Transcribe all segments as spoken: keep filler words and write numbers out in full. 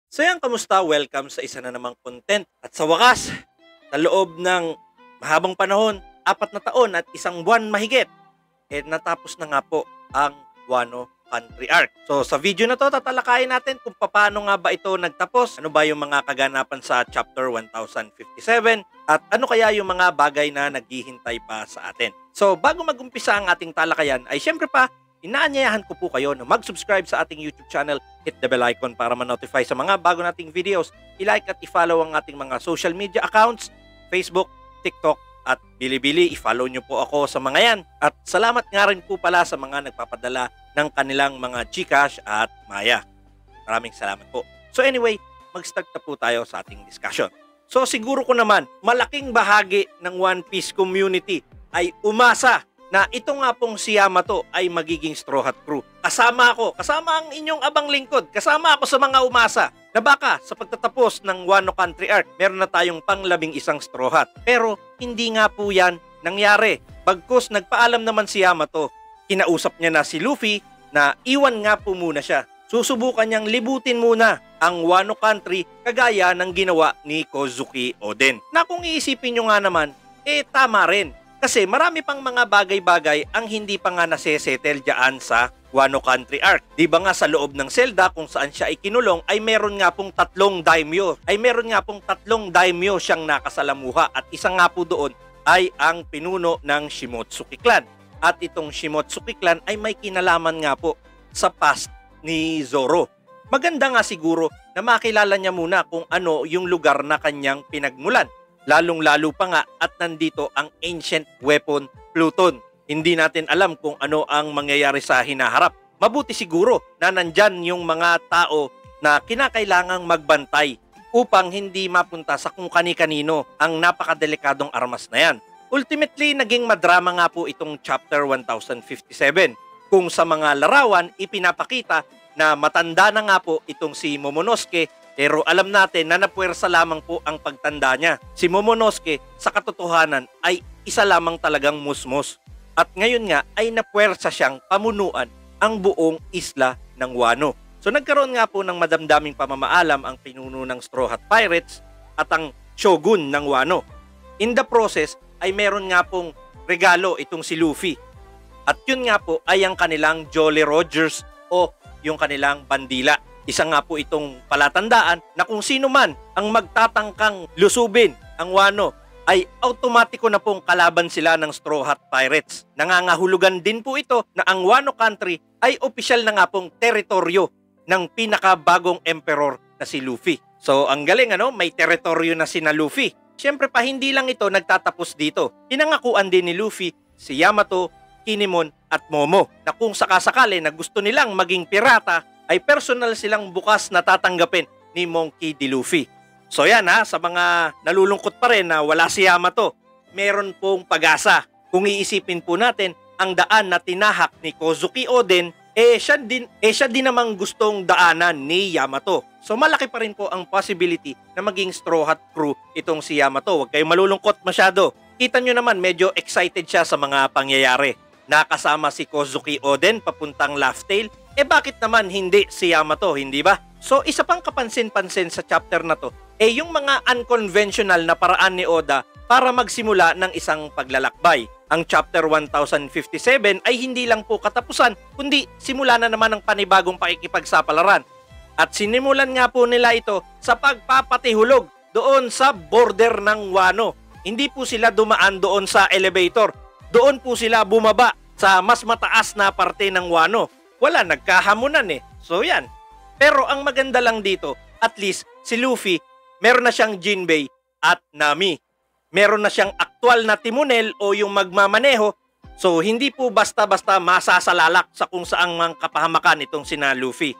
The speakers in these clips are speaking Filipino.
So yan, kamusta? Welcome sa isa na namang content. At sa wakas, sa loob ng mahabang panahon, apat na taon at isang buwan mahigit, eh natapos na nga po ang Wano Country Arc. So sa video na to, tatalakayin natin kung paano nga ba ito nagtapos, ano ba yung mga kaganapan sa chapter one thousand fifty-seven, at ano kaya yung mga bagay na naghihintay pa sa atin. So bago mag-umpisa ang ating talakayan, ay syempre pa, inaanyayahan ko po kayo na mag-subscribe sa ating YouTube channel, hit the bell icon para ma-notify sa mga bago nating videos, i-like at i-follow ang ating mga social media accounts, Facebook, TikTok, at Bilibili. I-follow nyo po ako sa mga yan. At salamat nga rin po pala sa mga nagpapadala ng kanilang mga GCash at Maya. Maraming salamat po. So anyway, mag-start na po tayo sa ating discussion. So siguro ko naman, malaking bahagi ng One Piece community ay umasa na ito nga pong si Yamato ay magiging Straw Hat Crew. Kasama ako, kasama ang inyong abang lingkod, kasama ako sa mga umasa na baka sa pagtatapos ng Wano Country Arc, meron na tayong panglabing isang Straw Hat. Pero hindi nga po yan nangyari. Bagkus nagpaalam naman si Yamato, kinausap niya na si Luffy na iwan nga po muna siya. Susubukan niyang libutin muna ang Wano Country kagaya ng ginawa ni Kozuki Oden. Na kung iisipin nyo nga naman, eh tama rin. Kasi marami pang mga bagay-bagay ang hindi pa nga nasesettle dyan sa Wano Country Arc. Di ba nga sa loob ng selda kung saan siya ay kinulong ay meron nga pong tatlong daimyo. Ay meron nga pong tatlong daimyo siyang nakasalamuha at isa nga po doon ay ang pinuno ng Shimotsuki Clan. At itong Shimotsuki Clan ay may kinalaman nga po sa past ni Zoro. Maganda nga siguro na makilala niya muna kung ano yung lugar na kanyang pinagmulan. Lalong-lalo pa nga at nandito ang ancient weapon Pluton. Hindi natin alam kung ano ang mangyayari sa hinaharap. Mabuti siguro na nandyan yung mga tao na kinakailangang magbantay upang hindi mapunta sa kung kani-kanino ang napakadelikadong armas na yan. Ultimately, naging madrama nga po itong chapter one thousand fifty-seven. Kung sa mga larawan, ipinapakita na matanda na nga po itong si Momonosuke. Pero alam natin na napuwersa lamang po ang pagtanda niya. Si Momonosuke sa katotohanan ay isa lamang talagang musmos. At ngayon nga ay napuwersa siyang pamunuan ang buong isla ng Wano. So nagkaroon nga po ng madamdaming pamamaalam ang pinuno ng Straw Hat Pirates at ang shogun ng Wano. In the process ay meron nga pong regalo itong si Luffy. At yun nga po ay ang kanilang Jolly Rogers o yung kanilang bandila. Isa nga po itong palatandaan na kung sino man ang magtatangkang lusubin ang Wano ay automatiko na pong kalaban sila ng Straw Hat Pirates. Nangangahulugan din po ito na ang Wano Country ay opisyal na nga pong teritoryo ng pinakabagong emperor na si Luffy. So ang galing ano, may teritoryo na si na Luffy. Siyempre pa hindi lang ito nagtatapos dito. Pinangakuan din ni Luffy si Yamato, Kinemon at Momo na kung sakasakali na gusto nilang maging pirata ay personal silang bukas na tatanggapin ni Monkey D. Luffy. So yan ha, sa mga nalulungkot pa rin na wala si Yamato, meron pong pag-asa. Kung iisipin po natin, ang daan na tinahak ni Kozuki Oden, eh siya din, eh siya din namang gustong daanan ni Yamato. So malaki pa rin po ang possibility na maging Straw Hat Crew itong si Yamato. Huwag kayong malulungkot masyado. Kita nyo naman medyo excited siya sa mga pangyayari. Nakasama si Kozuki Oden papuntang Laugh Tale. Eh bakit naman hindi si Yamato, hindi ba? So isa pang kapansin-pansin sa chapter na to, eh yung mga unconventional na paraan ni Oda para magsimula ng isang paglalakbay. Ang chapter one thousand fifty-seven ay hindi lang po katapusan, kundi simula na naman ng panibagong pakikipagsapalaran. At sinimulan nga po nila ito sa pagpapatihulog doon sa border ng Wano. Hindi po sila dumaan doon sa elevator. Doon po sila bumaba sa mas mataas na parte ng Wano. Wala, nagkahamunan eh. So yan. Pero ang maganda lang dito, at least si Luffy, meron na siyang Jinbei at Nami. Meron na siyang aktual na timonel o yung magmamaneho. So hindi po basta-basta masasalalak sa kung saang mga kapahamakan itong sina Luffy.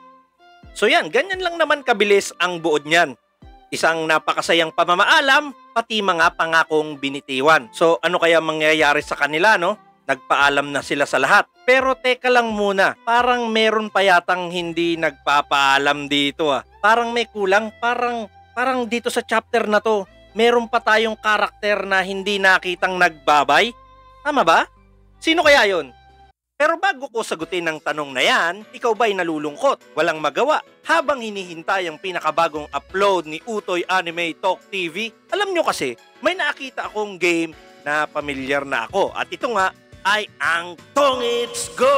So yan, ganyan lang naman kabilis ang buod niyan. Isang napakasayang pamamaalam, pati mga pangakong binitiwan. So ano kaya mangyayari sa kanila, no? Nagpaalam na sila sa lahat. Pero teka lang muna, parang meron pa yatang hindi nagpapaalam dito ah. Parang may kulang, parang, parang dito sa chapter na to, meron pa tayong karakter na hindi nakitang nagbabay. Tama ba? Sino kaya yon? Pero bago ko sagutin ang tanong na yan, ikaw ba'y nalulungkot? Walang magawa habang hinihintay ang pinakabagong upload ni Utoy Anime Talk T V? Alam nyo kasi, may nakita akong game na pamilyar na ako at ito nga ay ang Tongits Go!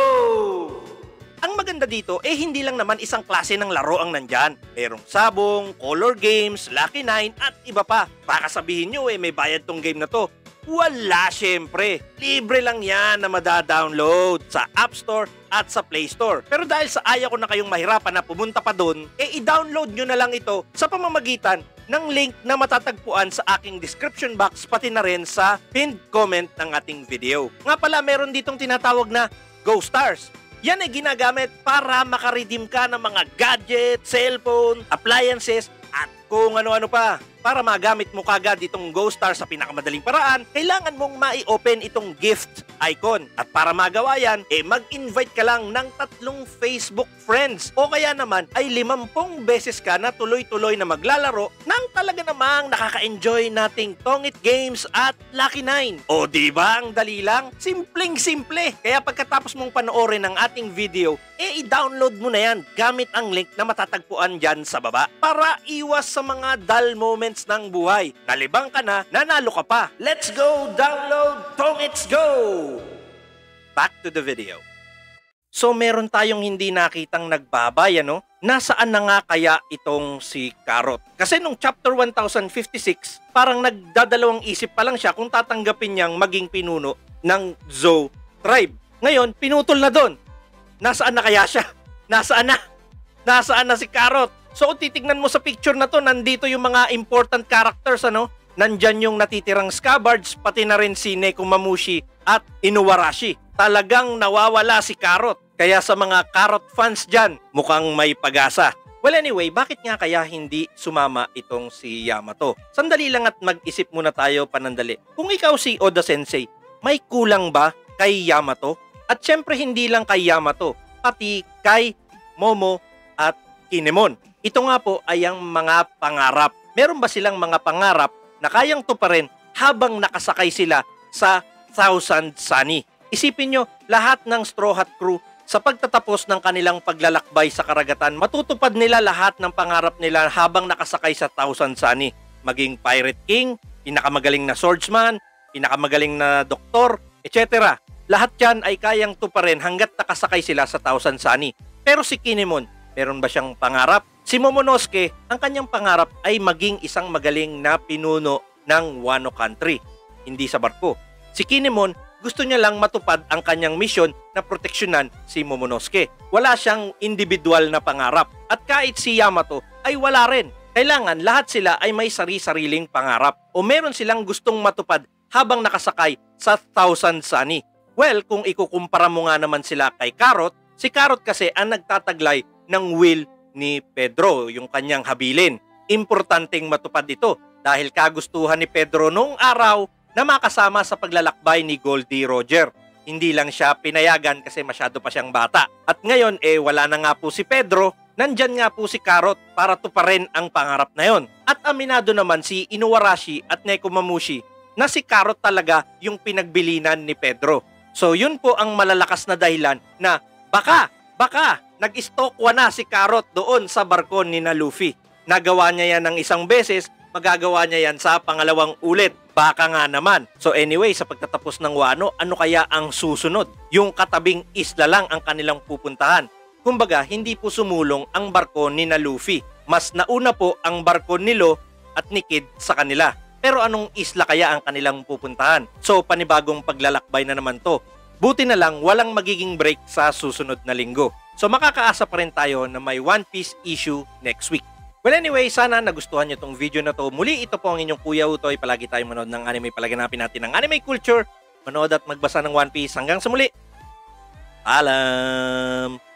Ang maganda dito, eh hindi lang naman isang klase ng laro ang nandyan. Merong sabong, color games, Lucky Nine at iba pa. Baka sabihin nyo eh may bayad tong game na to. Wala syempre. Libre lang yan na madadownload sa App Store at sa Play Store. Pero dahil sa ayaw ko na kayong mahirapan na pumunta pa dun, eh i-download nyo na lang ito sa pamamagitan ng link na matatagpuan sa aking description box pati na rin sa pinned comment ng ating video. Nga pala meron ditong tinatawag na Go Stars. Yan ay ginagamit para makaredeem ka ng mga gadget, cellphone, appliances at kung ano-ano pa. Para magamit mo kagad itong Go Star sa pinakamadaling paraan, kailangan mong mai-open itong gift icon. At para magawa yan, eh mag-invite ka lang ng tatlong Facebook friends. O kaya naman ay limampung beses ka na tuloy-tuloy na maglalaro nang talaga namang nakaka-enjoy nating Tongit Games at Lucky Nine. O diba ang dali lang? Simpleng-simple. Kaya pagkatapos mong panoorin ang ating video, eh i-download mo na yan gamit ang link na matatagpuan dyan sa baba para iwas sa mga dull moments ng buhay. Nalibang ka na, nanalo ka pa. Let's go download Tongits Go! Back to the video. So meron tayong hindi nakitang nagbabay, ano? Nasaan na nga kaya itong si Carrot? Kasi nung chapter one thousand fifty-six, parang nagdadalawang isip pa lang siya kung tatanggapin niyang maging pinuno ng Zou tribe. Ngayon, pinutol na doon. Nasaan na kaya siya? Nasaan na? Nasaan na si Carrot? So kung titignan mo sa picture na to, nandito yung mga important characters, ano? Nandyan yung natitirang Scabbards, pati na rin si Nekomamushi at Inuarashi. Talagang nawawala si Carrot. Kaya sa mga Carrot fans dyan, mukhang may pag-asa. Well anyway, bakit nga kaya hindi sumama itong si Yamato? Sandali lang at mag-isip muna tayo panandali. Kung ikaw si Oda Sensei, may kulang ba kay Yamato? At syempre hindi lang kay Yamato, pati kay Momo at Kinemon. Ito nga po ay ang mga pangarap. Meron ba silang mga pangarap na kayang tuparin habang nakasakay sila sa Thousand Sunny? Isipin nyo, lahat ng Straw Hat Crew sa pagtatapos ng kanilang paglalakbay sa karagatan, matutupad nila lahat ng pangarap nila habang nakasakay sa Thousand Sunny. Maging Pirate King, pinakamagaling na swordsman, pinakamagaling na doktor, et cetera. Lahat yan ay kayang tuparin hanggat nakasakay sila sa Thousand Sunny. Pero si Kinemon, meron ba siyang pangarap? Si Momonosuke, ang kanyang pangarap ay maging isang magaling na pinuno ng Wano Country, hindi sa barko. Si Kinemon, gusto niya lang matupad ang kanyang misyon na proteksyonan si Momonosuke. Wala siyang individual na pangarap. At kahit si Yamato ay wala rin. Kailangan lahat sila ay may sari-sariling pangarap o meron silang gustong matupad habang nakasakay sa Thousand Sunny. Well, kung ikukumpara mo nga naman sila kay Carrot, si Carrot kasi ang nagtataglay ng will ni Pedro, yung kanyang habilin. Importanteng matupad ito dahil kagustuhan ni Pedro noong araw na makasama sa paglalakbay ni Goldie Roger. Hindi lang siya pinayagan kasi masyado pa siyang bata. At ngayon eh wala na nga po si Pedro, nandyan nga po si Carrot para tuparin ang pangarap na yon. At aminado naman si Inuarashi at Nekomamushi na si Carrot talaga yung pinagbilinan ni Pedro. So yun po ang malalakas na dahilan na baka, baka nag-stokwa na si Carrot doon sa barko ni na Luffy. Nagawa niya yan ng isang beses, magagawa niya yan sa pangalawang ulit. Baka nga naman. So anyway, sa pagtatapos ng Wano, ano kaya ang susunod? Yung katabing isla lang ang kanilang pupuntahan. Kumbaga, hindi po sumulong ang barko ni na Luffy. Mas nauna po ang barko ni Lo at ni Kid sa kanila. Pero anong isla kaya ang kanilang pupuntahan? So panibagong paglalakbay na naman to. Buti na lang walang magiging break sa susunod na linggo. So makakaasa pa rin tayo na may One Piece issue next week. Well anyway, sana nagustuhan nyo tong video na to. Muli, ito po ang inyong Kuya Utoy. Palagi tayong manood ng anime. Palaganapin natin ang anime culture. Manood at magbasa ng One Piece. Hanggang sa muli. Paalam!